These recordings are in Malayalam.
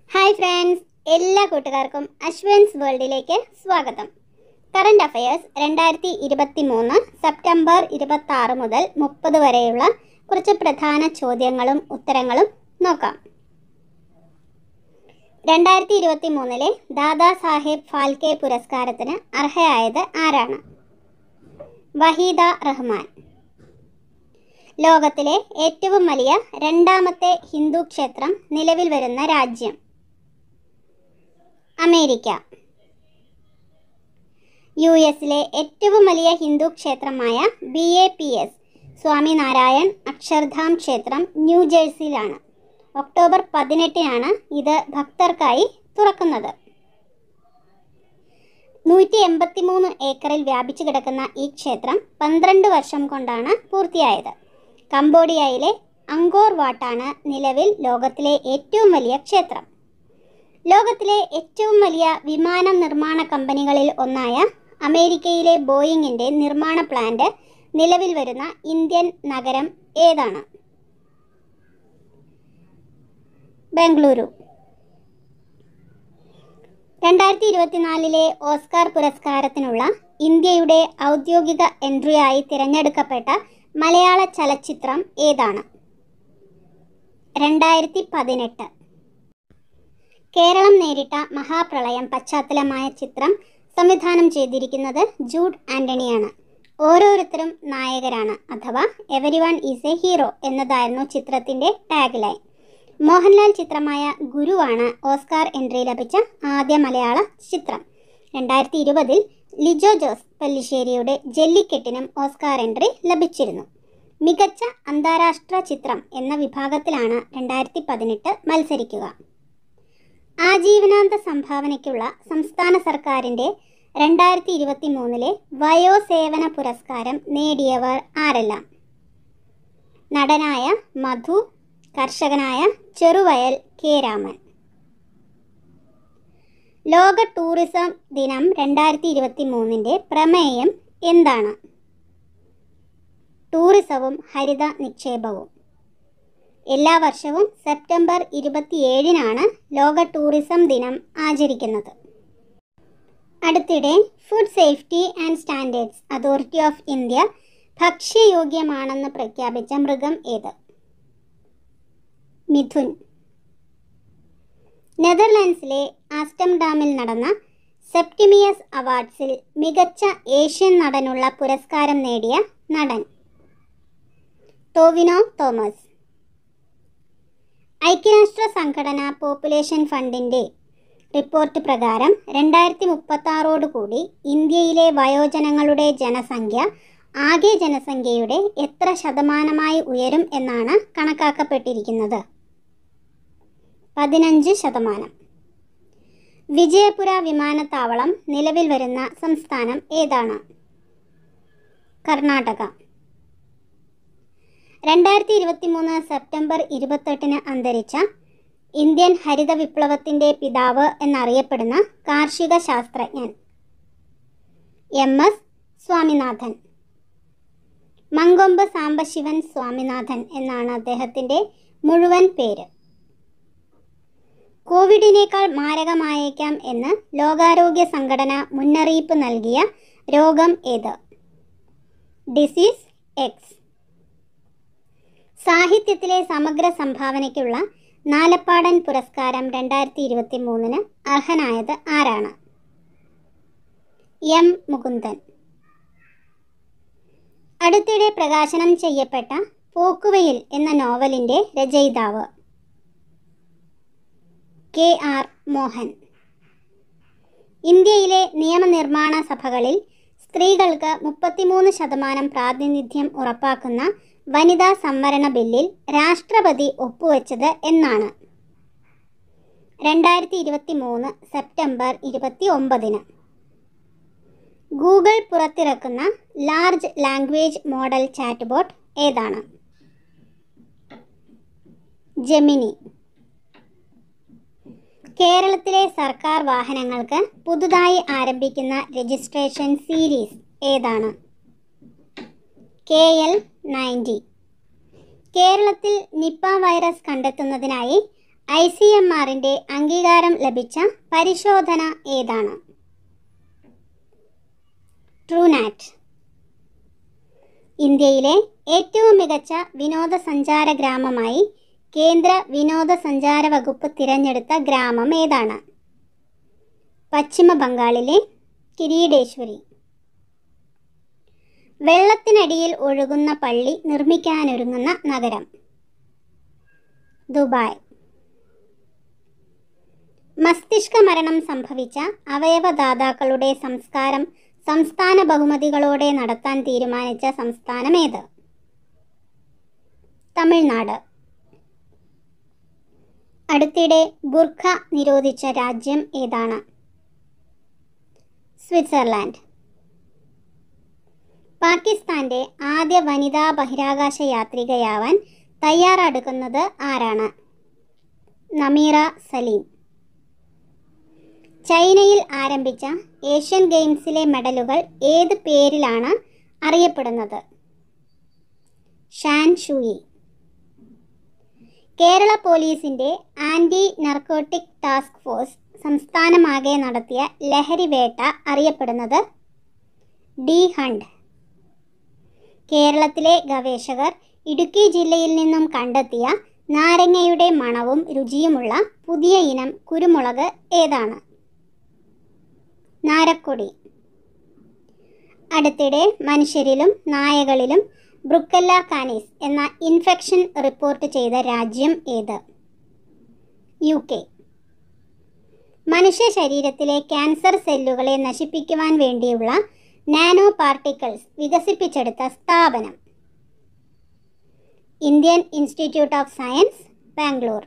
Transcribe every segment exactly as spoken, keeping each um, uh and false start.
ഹായ് ഫ്രണ്ട്സ്, എല്ലാ കൂട്ടുകാർക്കും അശ്വിൻസ് വേൾഡിലേക്ക് സ്വാഗതം. കറണ്ട് അഫയേഴ്സ് രണ്ടായിരത്തി ഇരുപത്തി മൂന്ന് സെപ്റ്റംബർ ഇരുപത്തി ആറ് മുതൽ മുപ്പത് വരെയുള്ള കുറച്ച് പ്രധാന ചോദ്യങ്ങളും ഉത്തരങ്ങളും നോക്കാം. രണ്ടായിരത്തി ഇരുപത്തി മൂന്നിലെ ദാദാ സാഹേബ് ഫാൽക്കെ പുരസ്കാരത്തിന് അർഹയായത് ആരാണ്? വഹീദ റഹ്മാൻ. ലോകത്തിലെ ഏറ്റവും വലിയ രണ്ടാമത്തെ ഹിന്ദു ക്ഷേത്രം നിലവിൽ വരുന്ന രാജ്യം? അമേരിക്ക. യു എസിലെ ഏറ്റവും വലിയ ഹിന്ദു ക്ഷേത്രമായ B A P S Swaminarayan Akshardham ക്ഷേത്രം ന്യൂജേഴ്സിയിലാണ്. ഒക്ടോബർ പതിനെട്ടിനാണ് ഇത് ഭക്തർക്കായി തുറക്കുന്നത്. നൂറ്റി എൺപത്തി മൂന്ന് ഏക്കറിൽ വ്യാപിച്ചു കിടക്കുന്ന ഈ ക്ഷേത്രം പന്ത്രണ്ട് വർഷം കൊണ്ടാണ് പൂർത്തിയായത്. കംബോഡിയയിലെ അങ്കോർ വാട്ടാണ് നിലവിൽ ലോകത്തിലെ ഏറ്റവും വലിയ ക്ഷേത്രം. ലോകത്തിലെ ഏറ്റവും വലിയ വിമാന നിർമ്മാണ കമ്പനികളിൽ ഒന്നായ അമേരിക്കയിലെ ബോയിങ്ങിൻ്റെ നിർമ്മാണ പ്ലാന്റ് നിലവിൽ വരുന്ന ഇന്ത്യൻ നഗരം ഏതാണ്? ബംഗളൂരു. രണ്ടായിരത്തി ഇരുപത്തിനാലിലെ ഓസ്കാർ പുരസ്കാരത്തിനുള്ള ഇന്ത്യയുടെ ഔദ്യോഗിക എൻട്രിയായി തിരഞ്ഞെടുക്കപ്പെട്ട മലയാള ചലച്ചിത്രം ഏതാണ്? രണ്ടായിരത്തി പതിനെട്ട്. കേരളം നേരിട്ട മഹാപ്രളയം പശ്ചാത്തലമായ ചിത്രം സംവിധാനം ചെയ്തിരിക്കുന്നത് ജൂഡ് ആൻ്റണിയാണ്. ഓരോരുത്തരും നായകരാണ് അഥവാ every one is a hero എന്നതായിരുന്നു ചിത്രത്തിൻ്റെ ടാഗ് ലൈൻ. മോഹൻലാൽ ചിത്രമായ ഗുരുവാണ് ഓസ്കാർ എൻട്രി ലഭിച്ച ആദ്യ മലയാള ചിത്രം. രണ്ടായിരത്തി ഇരുപതിൽ ലിജോ ജോസ് പല്ലിശ്ശേരിയുടെ ജല്ലിക്കെട്ടിനും ഓസ്കാർ എൻട്രി ലഭിച്ചിരുന്നു. മികച്ച അന്താരാഷ്ട്ര ചിത്രം എന്ന വിഭാഗത്തിലാണ് രണ്ടായിരത്തി പതിനെട്ട് മത്സരിക്കുക. ആജീവനാന്ത സംഭാവനയ്ക്കുള്ള സംസ്ഥാന സർക്കാരിൻ്റെ രണ്ടായിരത്തി ഇരുപത്തി മൂന്നിലെ വയോസേവന പുരസ്കാരം നേടിയവർ ആരെല്ലാം? നടനായ മധു, കർഷകനായ ചെറുവയൽ കെ രാമൻ. ലോക ടൂറിസം ദിനം രണ്ടായിരത്തി ഇരുപത്തി മൂന്നിൻ്റെ പ്രമേയം എന്താണ്? ടൂറിസവും ഹരിത നിക്ഷേപവും. എല്ലാ വർഷവും സെപ്റ്റംബർ ഇരുപത്തിയേഴിനാണ് ലോക ടൂറിസം ദിനം ആചരിക്കുന്നത്. അടുത്തിടെ food safety and standards authority of India ഭക്ഷ്യയോഗ്യമാണെന്ന് പ്രഖ്യാപിച്ച മൃഗം ഏത്? മിഥുൻ. നെതർലാൻഡ്സിലെ ആംസ്റ്റർഡാമിൽ നടന്ന സെപ്റ്റിമിയസ് അവാർഡ്സിൽ മികച്ച ഏഷ്യൻ നടനുള്ള പുരസ്കാരം നേടിയ നടൻ? ടോവിനോ തോമസ്. ഐക്യരാഷ്ട്ര സംഘടന പോപ്പുലേഷൻ ഫണ്ടിൻ്റെ റിപ്പോർട്ട് പ്രകാരം രണ്ടായിരത്തി മുപ്പത്താറോടുകൂടി ഇന്ത്യയിലെ വയോജനങ്ങളുടെ ജനസംഖ്യ ആകെ ജനസംഖ്യയുടെ എത്ര ശതമാനമായി ഉയരും എന്നാണ് കണക്കാക്കപ്പെട്ടിരിക്കുന്നത്? പതിനഞ്ച് ശതമാനം. വിജയപുര വിമാനത്താവളം നിലവിൽ വരുന്ന സംസ്ഥാനം ഏതാണ്? കർണാടക. രണ്ടായിരത്തി ഇരുപത്തി മൂന്ന് സെപ്റ്റംബർ ഇരുപത്തെട്ടിന് അന്തരിച്ച ഇന്ത്യൻ ഹരിത വിപ്ലവത്തിൻ്റെ പിതാവ് എന്നറിയപ്പെടുന്ന കാർഷിക ശാസ്ത്രജ്ഞൻ? M S Swaminathan. മങ്കൊമ്പ് സാംബശിവൻ സ്വാമിനാഥൻ എന്നാണ് അദ്ദേഹത്തിൻ്റെ മുഴുവൻ പേര്. കോവിഡിനേക്കാൾ മാരകമായേക്കാം എന്ന് ലോകാരോഗ്യ സംഘടന മുന്നറിയിപ്പ് നൽകിയ രോഗം ഏത്? Disease X. സാഹിത്യത്തിലെ സമഗ്ര സംഭാവനയ്ക്കുള്ള നാലപ്പാടൻ പുരസ്കാരം രണ്ടായിരത്തി ഇരുപത്തി മൂന്നിന് അർഹനായത് ആരാണ്? എം മുകുന്ദൻ. അടുത്തിടെ പ്രകാശനം ചെയ്യപ്പെട്ട പോക്കുവെയിൽ എന്ന നോവലിൻ്റെ രചയിതാവ്? K R Mohan. ഇന്ത്യയിലെ നിയമനിർമ്മാണ സഭകളിൽ സ്ത്രീകൾക്ക് മുപ്പത്തിമൂന്ന് ശതമാനം പ്രാതിനിധ്യം ഉറപ്പാക്കുന്ന വനിതാ സംവരണ ബില്ലിൽ രാഷ്ട്രപതി ഒപ്പുവെച്ചത് എന്നാണ്? രണ്ടായിരത്തി ഇരുപത്തി മൂന്ന് സെപ്റ്റംബർ ഇരുപത്തി ഒമ്പതിന്. ഗൂഗിൾ പുറത്തിറക്കുന്ന ലാർജ് ലാംഗ്വേജ് മോഡൽ ചാറ്റ്ബോട്ട് ഏതാണ്? ജെമിനി. കേരളത്തിലെ സർക്കാർ വാഹനങ്ങൾക്ക് പുതുതായി ആരംഭിക്കുന്ന രജിസ്ട്രേഷൻ സീരീസ് ഏതാണ്? K L ninety. കേരളത്തിൽ നിപ്പ വൈറസ് കണ്ടെത്തുന്നതിനായി ഐ സി എം ആറിൻ്റെ അംഗീകാരം ലഭിച്ച പരിശോധന ഏതാണ്? ട്രൂനാറ്റ്. ഇന്ത്യയിലെ ഏറ്റവും മികച്ച വിനോദസഞ്ചാര ഗ്രാമമായി കേന്ദ്ര വിനോദസഞ്ചാര വകുപ്പ് തിരഞ്ഞെടുത്ത ഗ്രാമം ഏതാണ്? പശ്ചിമ ബംഗാളിലെ കിരീടേശ്വരി. വെള്ളത്തിനടിയിൽ ഒഴുകുന്ന പള്ളി നിർമ്മിക്കാനൊരുങ്ങുന്ന നഗരം? ദുബായ്. മസ്തിഷ്ക മരണം സംഭവിച്ച അവയവദാതാക്കളുടെ സംസ്കാരം സംസ്ഥാന ബഹുമതികളോടെ നടത്താൻ തീരുമാനിച്ച സംസ്ഥാനം ഏത്? തമിഴ്നാട്. അടുത്തിടെ ബുർഖ നിരോധിച്ച രാജ്യം ഏതാണ്? സ്വിറ്റ്സർലാൻഡ്. പാകിസ്ഥാന്റെ ആദ്യ വനിതാ ബഹിരാകാശ യാത്രികയാവാൻ തയ്യാറെടുക്കുന്നത് ആരാണ്? നമീറ സലീം. ചൈനയിൽ ആരംഭിച്ച ഏഷ്യൻ ഗെയിംസിലെ മെഡലുകൾ ഏത് പേരിലാണ് അറിയപ്പെടുന്നത്? ഷാൻ ഷൂയി. കേരള പോലീസിൻ്റെ ആൻറ്റി നർക്കോട്ടിക് ടാസ്ക് ഫോഴ്സ് സംസ്ഥാനമാകെ നടത്തിയ ലഹരി വേട്ട അറിയപ്പെടുന്നത്? D hunt. കേരളത്തിലെ ഗവേഷകർ ഇടുക്കി ജില്ലയിൽ നിന്നും കണ്ടെത്തിയ നാരങ്ങയുടെ മണവും രുചിയുമുള്ള പുതിയ ഇനം കുരുമുളക് ഏതാണ്? നാരക്കൊടി. അടുത്തിടെ മനുഷ്യരിലും നായകളിലും ബ്രുക്കല്ല കാനിസ് എന്ന ഇൻഫെക്ഷൻ റിപ്പോർട്ട് ചെയ്ത രാജ്യം ഏത്? U K. മനുഷ്യ ശരീരത്തിലെ ക്യാൻസർ സെല്ലുകളെ നശിപ്പിക്കുവാൻ വേണ്ടിയുള്ള നാനോ പാർട്ടിക്കിൾസ് വികസിപ്പിച്ചെടുത്ത സ്ഥാപനം? Indian Institute of Science, Bangalore.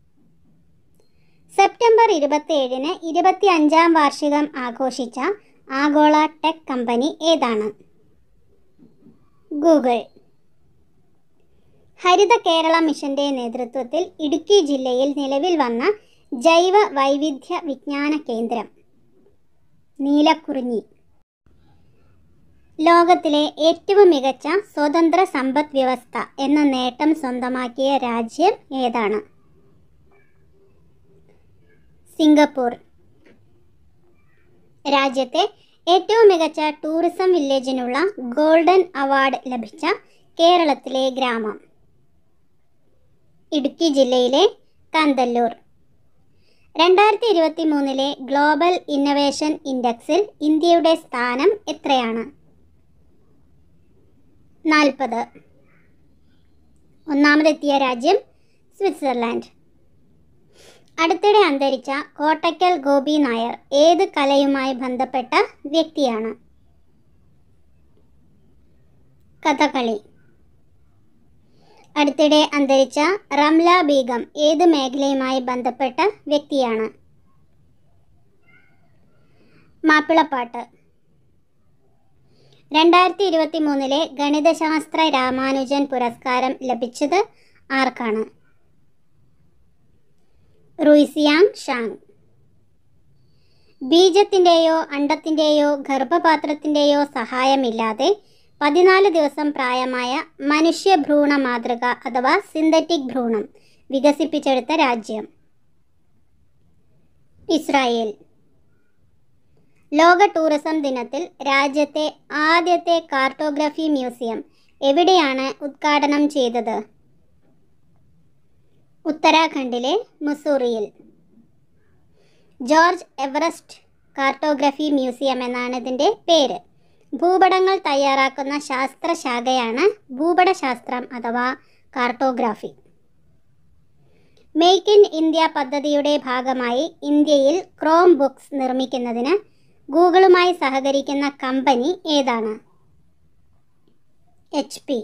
September ഇരുപത്തിയേഴിന് ഇരുപത്തി അഞ്ചാം വാർഷികം ആഘോഷിച്ച ആഗോള ടെക് കമ്പനി ഏതാണ്? ഗൂഗിൾ. ഹരിത കേരള മിഷന്റെ നേതൃത്വത്തിൽ ഇടുക്കി ജില്ലയിൽ നിലവിൽ വന്ന ജൈവ വൈവിധ്യ വിജ്ഞാന കേന്ദ്രം? നീലക്കുറിഞ്ഞി. ലോകത്തിലെ ഏറ്റവും മികച്ച സ്വതന്ത്ര സമ്പദ് വ്യവസ്ഥ എന്ന നേട്ടം സ്വന്തമാക്കിയ രാജ്യം ഏതാണ്? സിംഗപ്പൂർ. രാജ്യത്തെ ഏറ്റവും മികച്ച ടൂറിസം വില്ലേജിനുള്ള ഗോൾഡൻ അവാർഡ് ലഭിച്ച കേരളത്തിലെ ഗ്രാമം? ഇടുക്കി ജില്ലയിലെ കാന്തല്ലൂർ. രണ്ടായിരത്തി ഇരുപത്തി മൂന്നിലെ ഗ്ലോബൽ ഇന്നൊവേഷൻ ഇൻഡെക്സിൽ ഇന്ത്യയുടെ സ്ഥാനം എത്രയാണ്? നാൽപ്പത്. ഒന്നാമതെത്തിയ രാജ്യം സ്വിറ്റ്സർലാൻഡ്. അടുത്തിടെ അന്തരിച്ച കോട്ടയ്ക്കൽ ഗോപി നായർ ഏത് കലയുമായി ബന്ധപ്പെട്ട വ്യക്തിയാണ്? കഥകളി. അടുത്തിടെ അന്തരിച്ച റംല ബീഗം ഏത് മേഖലയുമായി ബന്ധപ്പെട്ട വ്യക്തിയാണ്? മാപ്പിളപ്പാട്ട്. രണ്ടായിരത്തി ഇരുപത്തി മൂന്നിലെ ഗണിതശാസ്ത്ര രാമാനുജൻ പുരസ്കാരം ലഭിച്ചത് ആർക്കാണ്? റൂയ്സിയാങ് ഷാങ്. ബീജത്തിൻ്റെയോ അണ്ടത്തിൻ്റെയോ ഗർഭപാത്രത്തിൻ്റെയോ സഹായമില്ലാതെ പതിനാല് ദിവസം പ്രായമായ മനുഷ്യഭ്രൂണ മാതൃക അഥവാ സിന്തറ്റിക് ഭ്രൂണം വികസിപ്പിച്ചെടുത്ത രാജ്യം? ഇസ്രായേൽ. ലോക ടൂറിസം ദിനത്തിൽ രാജ്യത്തെ ആദ്യത്തെ കാർട്ടോഗ്രഫി മ്യൂസിയം എവിടെയാണ് ഉദ്ഘാടനം ചെയ്തത്? ഉത്തരാഖണ്ഡിലെ മുസൂറിയിൽ. ജോർജ് എവറസ്റ്റ് കാർട്ടോഗ്രഫി മ്യൂസിയം എന്നാണ് ഇതിൻ്റെ പേര്. ഭൂപടങ്ങൾ തയ്യാറാക്കുന്ന ശാസ്ത്രശാഖയാണ് ഭൂപടശാസ്ത്രം അഥവാ കാർട്ടോഗ്രാഫി. മേക്ക് ഇൻ ഇന്ത്യ പദ്ധതിയുടെ ഭാഗമായി ഇന്ത്യയിൽ ക്രോം ബുക്സ് നിർമ്മിക്കുന്നതിന് ഗൂഗിളുമായി സഹകരിക്കുന്ന കമ്പനി ഏതാണ്? H P.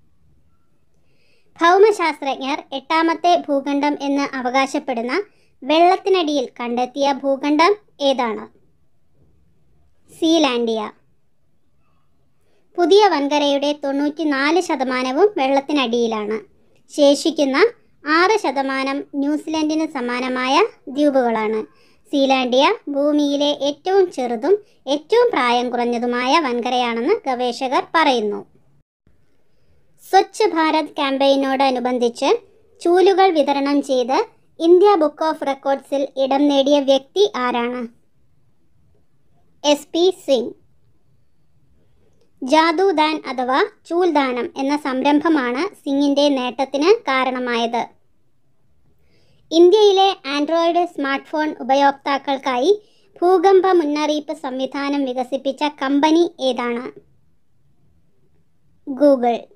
ഭൗമശാസ്ത്രജ്ഞർ എട്ടാമത്തെ ഭൂഖണ്ഡം എന്ന് അവകാശപ്പെടുന്ന വെള്ളത്തിനടിയിൽ കണ്ടെത്തിയ ഭൂഖണ്ഡം ഏതാണ്? സീലാൻഡിയ. പുതിയ വൻകരയുടെ തൊണ്ണൂറ്റി നാല് ശതമാനവും വെള്ളത്തിനടിയിലാണ്. ശേഷിക്കുന്ന ആറ് ശതമാനം ന്യൂസിലൻഡിന് സമാനമായ ദ്വീപുകളാണ്. സീലാൻഡിയ ഭൂമിയിലെ ഏറ്റവും ചെറുതും ഏറ്റവും പ്രായം കുറഞ്ഞതുമായ വൻകരയാണെന്ന് ഗവേഷകർ പറയുന്നു. സ്വച്ഛ് ഭാരത് ക്യാമ്പയിനോടനുബന്ധിച്ച് ചൂലുകൾ വിതരണം ചെയ്ത് ഇന്ത്യ ബുക്ക് ഓഫ് റെക്കോർഡ്സിൽ ഇടം നേടിയ വ്യക്തി ആരാണ്? S P Singh. ജാദുദാൻ അഥവാ ചൂൽദാനം എന്ന സംരംഭമാണ് സിംഗിൻ്റെ നേട്ടത്തിന് കാരണമായത്. ഇന്ത്യയിലെ ആൻഡ്രോയിഡ് സ്മാർട്ട് ഫോൺ ഉപയോക്താക്കൾക്കായി ഭൂകമ്പ മുന്നറിയിപ്പ് സംവിധാനം വികസിപ്പിച്ച കമ്പനി ഏതാണ്? ഗൂഗിൾ.